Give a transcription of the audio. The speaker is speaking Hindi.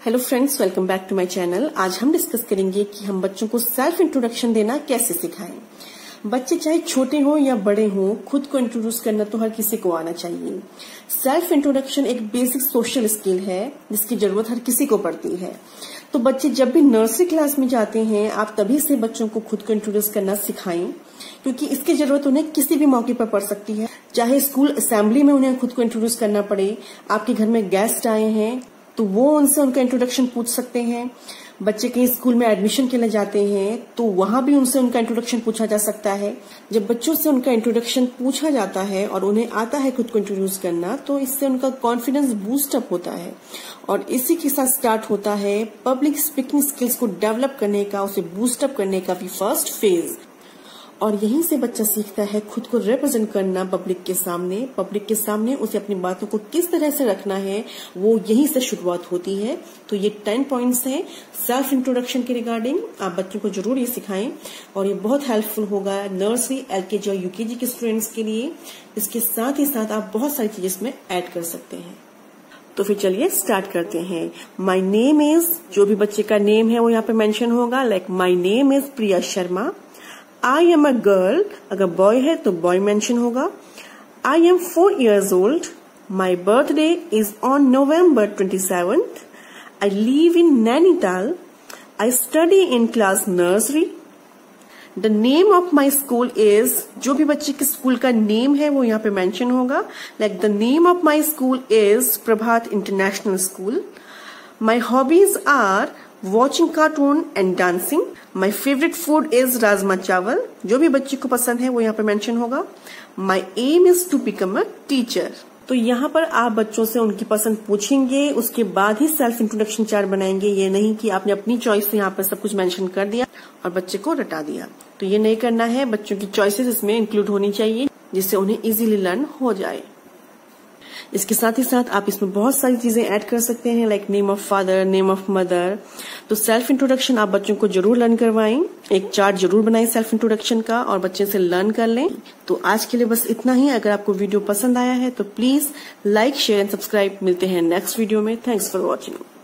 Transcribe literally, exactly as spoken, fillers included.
Hello friends, welcome back to my channel. आज हम डिस्कस करेंगे कि हम बच्चों को सेल्फ इंट्रोडक्शन देना कैसे सिखाएं। बच्चे चाहे छोटे हों या बड़े हों, खुद को इंट्रोड्यूस करना तो हर किसी को आना चाहिए। सेल्फ इंट्रोडक्शन एक बेसिक सोशल स्किल है जिसकी जरूरत हर किसी को पड़ती है। तो बच्चे जब भी नर्सरी क्लास में जाते हैं, आप तभी से बच्चों को खुद को इंट्रोड्यूस करना सिखाएं, क्योंकि इसकी जरूरत उन्हें किसी भी मौके पर पड़ सकती है। चाहे स्कूल असेंबली में उन्हें खुद को इंट्रोड्यूस करना पड़े, आपके घर में गेस्ट आए हैं तो वो उनसे उनका इंट्रोडक्शन पूछ सकते हैं। बच्चे कहीं स्कूल में एडमिशन के लिए जाते हैं तो वहां भी उनसे उनका इंट्रोडक्शन पूछा जा सकता है। जब बच्चों से उनका इंट्रोडक्शन पूछा जाता है और उन्हें आता है खुद को इंट्रोड्यूस करना, तो इससे उनका कॉन्फिडेंस बूस्ट अप होता है और इसी के साथ स्टार्ट होता है पब्लिक स्पीकिंग स्किल्स को डेवलप करने का, उसे बूस्ट अप करने का भी फर्स्ट फेज। और यहीं से बच्चा सीखता है खुद को रिप्रेजेंट करना पब्लिक के सामने। पब्लिक के सामने उसे अपनी बातों को किस तरह से रखना है, वो यहीं से शुरुआत होती है। तो ये टेन पॉइंट्स हैं सेल्फ इंट्रोडक्शन के रिगार्डिंग। आप बच्चों को जरूर ये सिखाएं और ये बहुत हेल्पफुल होगा नर्सरी, एलकेजी और यूकेजी के स्टूडेंट्स के लिए। इसके साथ ही साथ आप बहुत सारी चीजें इसमें ऐड कर सकते हैं। तो फिर चलिए स्टार्ट करते हैं। माई नेम इज, जो भी बच्चे का नेम है वो यहाँ पे मेंशन होगा। Like my name is Priya Sharma. I am a girl, अगर बॉय है तो बॉय मेंशन होगा। I am four years old. My birthday is on November twenty seventh. I live in Nainital. I study in class nursery. The name of my school is, जो भी बच्चे के स्कूल का नेम है वो यहाँ पे मेंशन होगा। Like the name of my school is Prabhat international school. My hobbies are watching cartoon and dancing. My favourite food is rajma chawal, जो भी बच्चे को पसंद है वो यहाँ पे मेंशन होगा। My aim is to become a teacher. तो यहाँ पर आप बच्चों से उनकी पसंद पूछेंगे, उसके बाद ही सेल्फ इंट्रोडक्शन चार्ट बनाएंगे। ये नहीं कि आपने अपनी चॉइस से यहाँ पर सब कुछ मेंशन कर दिया और बच्चे को रटा दिया। तो ये नहीं करना है, बच्चों की चॉइसेस इसमें इंक्लूड होनी चाहिए जिससे उन्हें इजीली लर्न हो जाए। इसके साथ ही साथ आप इसमें बहुत सारी चीजें ऐड कर सकते हैं, like name of father, name of mother. तो सेल्फ इंट्रोडक्शन आप बच्चों को जरूर लर्न करवाएं, एक चार्ट जरूर बनाएं सेल्फ इंट्रोडक्शन का और बच्चे से लर्न कर लें। तो आज के लिए बस इतना ही। अगर आपको वीडियो पसंद आया है तो please like, share and subscribe. मिलते हैं नेक्स्ट वीडियो में। Thanks for watching.